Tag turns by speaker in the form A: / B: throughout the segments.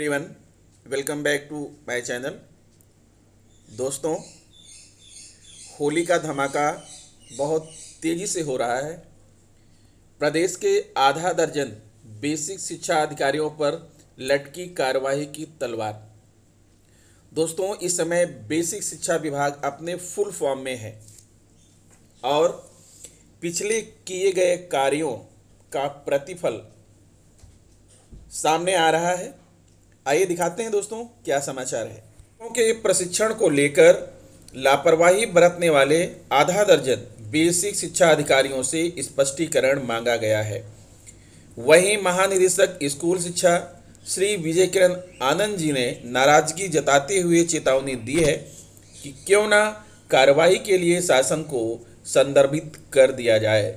A: Everyone, welcome back to my channel. दोस्तों, होली का धमाका बहुत तेज़ी से हो रहा है। प्रदेश के आधा दर्जन बेसिक शिक्षा अधिकारियों पर लटकी कार्यवाही की तलवार। दोस्तों, इस समय बेसिक शिक्षा विभाग अपने फुल फॉर्म में है और पिछले किए गए कार्यों का प्रतिफल सामने आ रहा है। आइए दिखाते हैं दोस्तों क्या समाचार है। के प्रशिक्षण को लेकर लापरवाही बरतने वाले आधा दर्जन बेसिक शिक्षा अधिकारियों से स्पष्टीकरण मांगा गया है। वहीं महानिदेशक स्कूल शिक्षा श्री विजय किरण आनंद जी ने नाराजगी जताते हुए चेतावनी दी है कि क्यों ना कार्रवाई के लिए शासन को संदर्भित कर दिया जाए।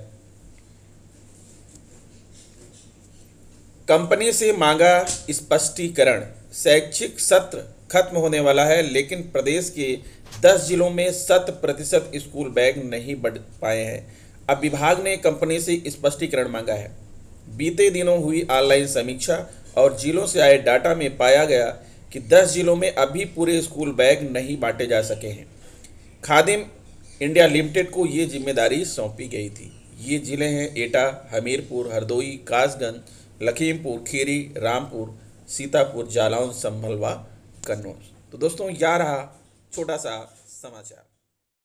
A: कंपनी से मांगा स्पष्टीकरण। शैक्षिक सत्र खत्म होने वाला है, लेकिन प्रदेश के 10 जिलों में 100% स्कूल बैग नहीं बढ़ पाए हैं। अब विभाग ने कंपनी से स्पष्टीकरण मांगा है। बीते दिनों हुई ऑनलाइन समीक्षा और जिलों से आए डाटा में पाया गया कि 10 जिलों में अभी पूरे स्कूल बैग नहीं बांटे जा सके हैं। खादिम इंडिया लिमिटेड को ये जिम्मेदारी सौंपी गई थी। ये जिले हैं एटा, हमीरपुर, हरदोई, कासगंज, लखीमपुर खीरी, रामपुर, सीतापुर, जालौन, संभल व कन्नौज। तो दोस्तों, यह रहा छोटा सा समाचार।